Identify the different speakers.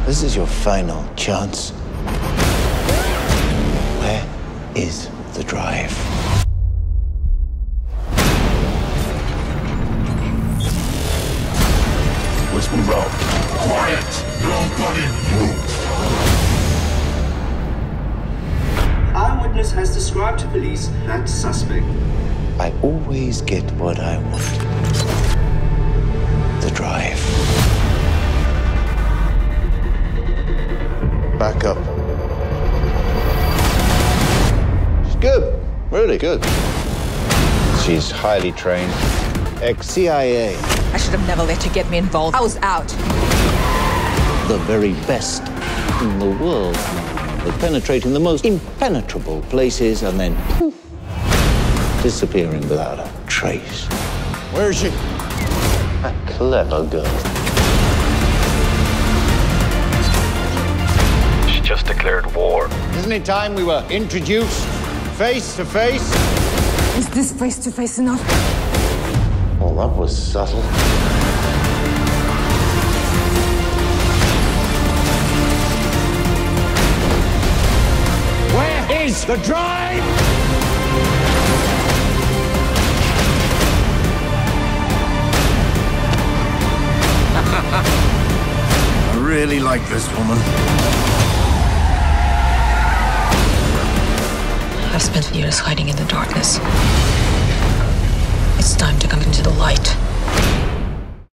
Speaker 1: This is your final chance. Where is the drive?
Speaker 2: Let's move out. Quiet! Nobody move!
Speaker 3: Eyewitness has described to police that suspect.
Speaker 1: I always get what I want. The drive. Back up. She's good. Really good. She's highly trained. Ex-CIA.
Speaker 4: I should have never let you get me involved. I was out.
Speaker 1: The very best in the world. They're penetrating the most impenetrable places and then poof, disappearing without a trace.
Speaker 5: Where is she?
Speaker 1: A clever girl.
Speaker 6: She just declared war.
Speaker 5: Isn't it time we were introduced face to face?
Speaker 4: Is this face-to-face enough?
Speaker 1: Well, that was subtle.
Speaker 5: Where is the drive?
Speaker 2: I really like this woman.
Speaker 7: I've spent years hiding in the darkness. It's time to come into the light.